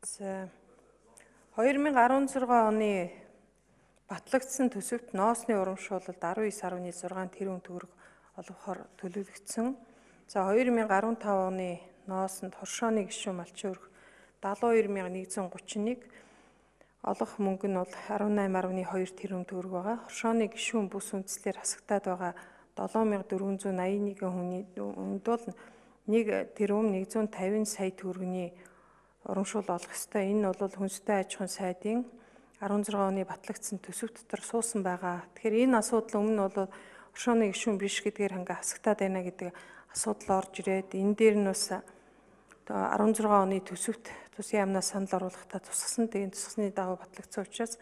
За 2016 оны батлагдсан төсөвт ноосны урамшуулалд 19.6 тэрбум төгрөг олгохоор төлөвлөгдсөн. За 2015 оны ноосонд хоршооны гишүүн малчин өрх 72131 олгох мөнгө нь бол 18.2 тэрбум төгрөг байгаа. Хоршооны гишүүн бүс үндслээр хасагтаад байгаа 7481 хүний хүнд бол 1 тэрбум 150 сая төгрөгийн урамшуул олох ёстой. Энэ бол хүнстэй аж ахуйн сайдын 16 оны батлагдсан төсөв дотор суусан байгаа. Тэгэхээр энэ асуудал өмнө бол хоршооны гишүүн биш гэдгээр ханга хасагтаад байна гэдэг асуудал орж ирээд энэ дээр нь бас 16 оны төсөвт тусын яамнаас санал оруулахдаа тусгасан. Тэгээд тусгасны дагуу батлагдсан учраас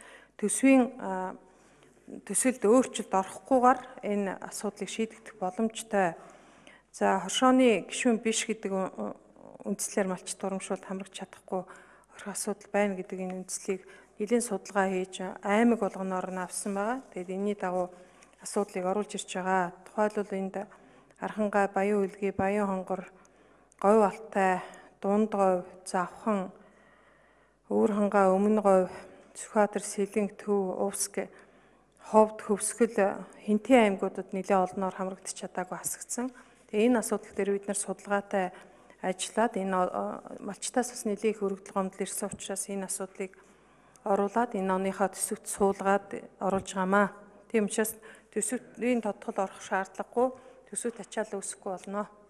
төсөлд өөрчлөлт орохгүйгээр энэ асуудлыг шийдэгдэх боломжтой. За хоршооны гишүүн биш гэдэг үндслээр малчит урамшуулд хамрагч чадахгүй орох асуудал байна гэдэг энэ үндслийг нэлийн судалгаа хийж аймаг болгоноор нь авсан байгаа. Тэгээд энэний дагуу асуудлыг оруулж ирж байгаа. Тухайлбал энд Архангай, Баян Үлгий, Баян Хонгор, Говь Алтай, Дунд Говь, Завхан, Өвөр Хангай, Өмнө Говь, Сүхбаатар, Сэлэнг, Төв, Увск, Ховд, Хөвсгөл, Хинтээ аймагуудад нэлээд олноор хамрагдаж чадаагүй хасагдсан. Тэгээд энэ асуудал дээр бид нар судалгаатай ажиллаад энэ малчтаас бас нэлээд их өргөдөл гомдол ирсэн учраас энэ асуудлыг оруулаад энэ оныхоо төсөвт суулгаад оруулж байгаамаа. Тийм учраас төсөвийн тодтол орох шаардлагагүй, төсөвт ачаалал үүсэхгүй болно.